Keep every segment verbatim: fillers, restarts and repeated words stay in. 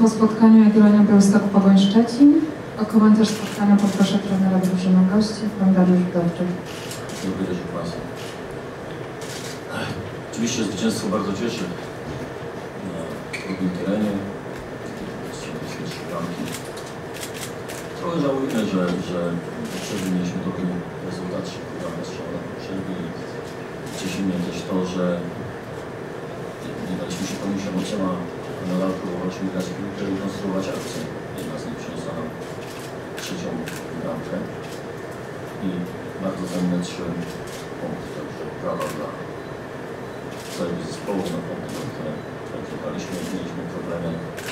po spotkaniu Jagiellonia Białystok Pogoń Szczecin. O komentarz spotkania poproszę trenera drużyny gości, pan Dariusz Dowczyk. Dziękuję też Państwu. Oczywiście zwycięstwo bardzo cieszy na drugim terenie. Strzeliliśmy trzy bramki. Trochę żałujemy, że, że w przerwie mieliśmy dobry rezultat, szybko strzał na przerwie. Cieszy mnie też to, że nie daliśmy się ponieść emocjom, a nadal próbowaliśmy grać w piłkę i konstruować akcję. Jedna z nich przyniosła nam trzecią bramkę i bardzo cenne trzy punkty. Także brawa dla całego zespołu na punkty, które wygraliśmy. Mieliśmy problemy,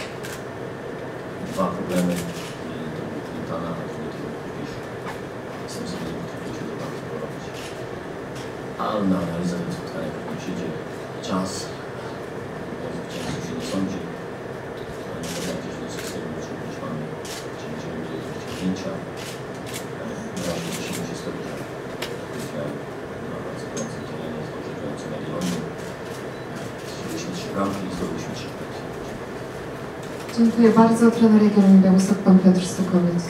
dwa problemy. Jeden to był Quintana, a drugi to był Kupisz. Jestem sobie nie potrafił to bardzo porobić. Ale na analizę tego spotkania pewnie przyjdzie czas. Zwycięzców się nie sądzi. Ale nie można gdzieś wniosek z tego, że już mamy cięcie do osiągnięcia. Wyraźnie cieszymy się z tego, że grałem na bardzo gorącym terenie, z dobrze grającym Jagiellonią. Strzeliliśmy trzy bramki i zdobyliśmy trzy punkty. Dziękuję bardzo. Trener Jagiellonii Białystok, pan Piotr Stukowiec.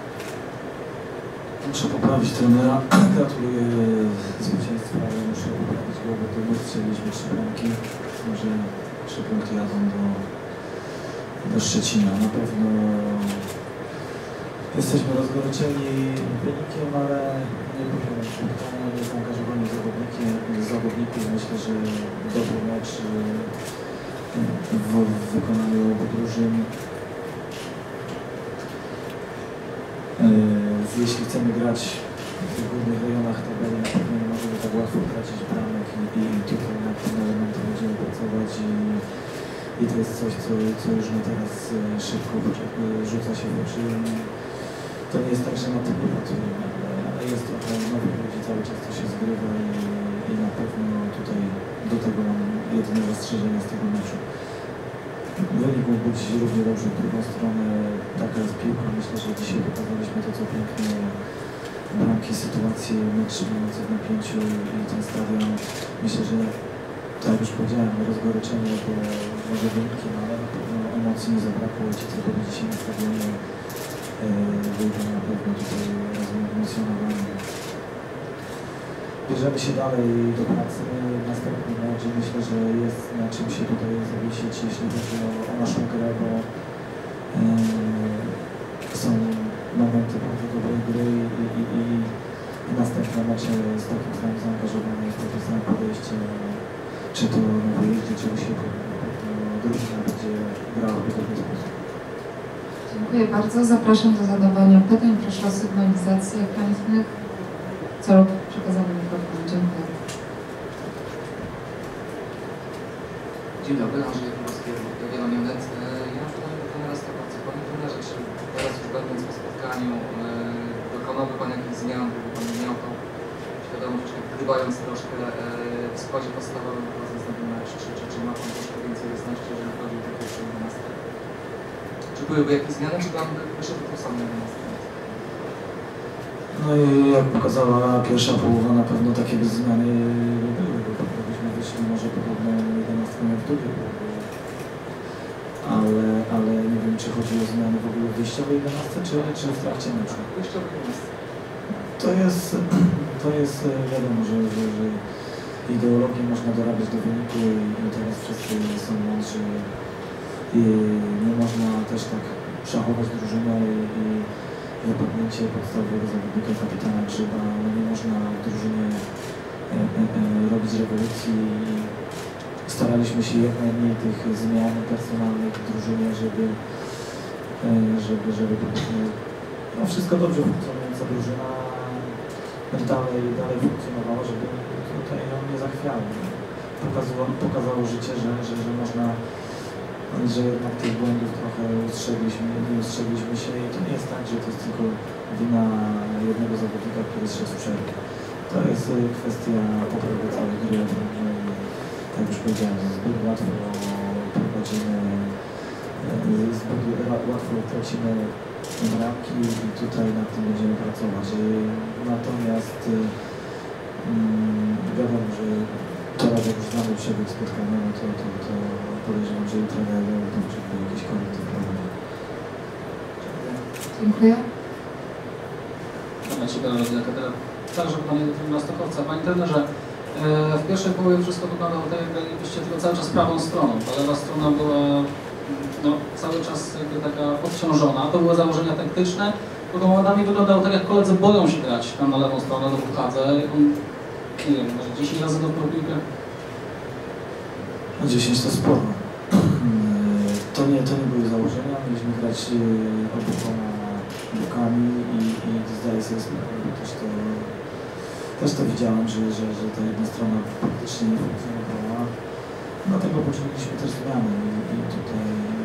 Muszę poprawić trenera. Gratuluję zwycięstwa, ale muszę poprawić go, bo to my strzeliliśmy trzy bramki. Może trzy punkty jadą do, do Szczecina. Na pewno jesteśmy rozgoryczeni wynikiem, ale nie poziomem spotkania, nie zaangażowani zawodników. Myślę, że dobry mecz w, w wykonaniu obu drużyn. Jeśli chcemy grać w tych górnych rejonach tabeli, na pewno nie możemy tak łatwo tracić bramek i, i, i tutaj nad tym elementem będziemy pracować i, i to jest coś, co, co już na teraz szybko rzuca się w oczy. To nie jest tak, że na tym pracujemy, ale jest trochę nowych ludzi, cały czas to się zgrywa i, i na pewno tutaj do tego mam jedyne zastrzeżenia z tego meczu. Wynik mógł być równie dobrze w drugą stronę, taka jest piłka. Myślę, że dzisiaj pokazaliśmy to, co pięknie bramki, sytuacje, mecz trzymający w napięciu i ten stadion. Myślę, że tak jak już powiedziałem, rozgoryczenie, bo może wynikiem, ale na pewno emocji nie zabrakło. Ci, co byli dzisiaj na stadionie, wyjdą na pewno tutaj rozemocjonowani. Bierzemy się dalej do pracy. Następny mecz, myślę, że jest na czym się tutaj zawiesić, jeśli chodzi o, o naszą grę, bo yy, są momenty bardzo dobrej gry i, i, i, i następne mecze z takim samym zaangażowaniem, z takim samym podejściem, czy to na wyjeździe, czy u siebie. Drużyna będzie grała w podobny sposób. Dziękuję bardzo. Zapraszam do zadawania pytań. Proszę o sygnalizację chętnych w celu przekazania mikrofonu. Dziękuję. Dzień dobry, Andrzej Jakubowski, Jagiellonia Net. Ja mam pytanie do trenera Stawowca. Panie trenerze, czy teraz już będąc po spotkaniu dokonałby Pan jakichś zmian, gdyby Pan miał tą świadomość, wgrywając troszkę w składzie podstawowym wchodząc na mecz, czy, czy, czy ma Pan troszkę więcej jasności, jeżeli chodzi o te pierwsze jedenastki? Czy byłyby jakieś zmiany, czy Pan by wyszedł tą samą jedenastkę? No i jak pokazała pierwsza połowa, na pewno takie bez zmiany były, bo byśmy wyszli może podobną jedenastką jak w drugiej połowie. Ale, ale nie wiem, czy chodzi o zmiany w ogóle w wyjściowej jedenastce, czy, czy w trakcie meczu. Wyjściowej jedenastce. To jest, to jest wiadomo, że, że, że ideologię można dorabiać do wyniku i, i teraz wszyscy są mądrzy i nie można też tak szachować drużynę i, i wypadnięcie podstawowego zawodnika kapitana Grzyba. No nie można w drużynie e, e, e, robić rewolucji i staraliśmy się jak najmniej tych zmian personalnych w drużynie, żeby, e, żeby, żeby powiedzmy, no wszystko dobrze funkcjonująca drużyna dalej, dalej funkcjonowała, żeby tutaj no, nie zachwiało. Pokazało, pokazało życie, że, że, że można, że jednak tych błędów trochę ustrzegliśmy, nie ustrzegliśmy się i to nie jest tak, że to jest tylko wina jednego zawodnika, który zszedł w przerwę. To jest kwestia poprawy całej gry, jak już powiedziałem, zbyt łatwo prowadzimy, zbyt łatwo tracimy bramki i tutaj nad tym będziemy pracować. Natomiast um, wiadomo, że teraz jak już znamy przebieg spotkania, no to, to, to podejrzewam, że i trener Dowczyk by jakieś korekty wprowadził. Dziękuję. Także Panie Nastokowca, Panie trenerze, e, w pierwszej połowie wszystko wyglądało tak, jak gralibyście tylko cały czas prawą stroną. Ta lewa strona była no, cały czas jakby taka odciążona. To były założenia taktyczne. Bo momentami wyglądało tak, jak koledzy boją się grać tam na lewą stronę do Buchadze. On, nie wiem, może dziesięć razy do piłkę. No dziesięć to sporo. To nie, to nie były założenia. Mieliśmy grać oboma bokami i, i zdaję sobie sprawę, bo też to, też to widziałem, że, że, że ta jedna strona praktycznie nie funkcjonowała. Dlatego poczyniliśmy też zmiany i, i tutaj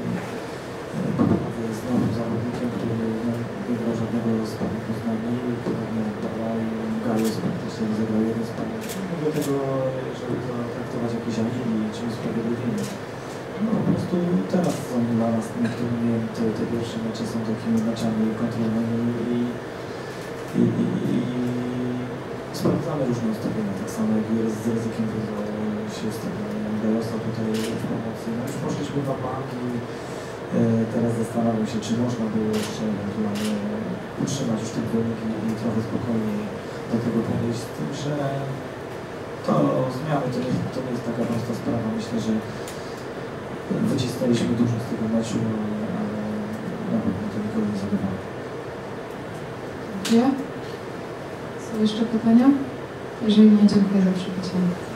jest nowym zawodnikiem, który nie grał żadnego spadku z nami, podobnie jak Dara i Gajos praktycznie rozegrał jeden spadek. Mówię tego, żeby to traktować jakieś alibi czy usprawiedliwienie. No po prostu teraz są dla nas niektórymi te, te pierwsze mecze są takimi meczami kontrolnymi i, i, i, i sprawdzamy różne ustawienia, tak samo jak jest z ryzykiem, że się ustawiamy Gajosa tutaj w promocji. No już poszliśmy na bank i e, teraz zastanawiam się, czy można było jeszcze ewentualnie utrzymać już ten wynik i, i trochę spokojniej do tego podejść, z tym, że to zmiany to nie, to nie jest taka prosta sprawa. Myślę, że wycisnęliśmy dużo z tego meczu, ale na pewno to nikogo nie zabywało. Dziękuję. Są jeszcze pytania? Jeżeli nie, dziękuję za przybycie.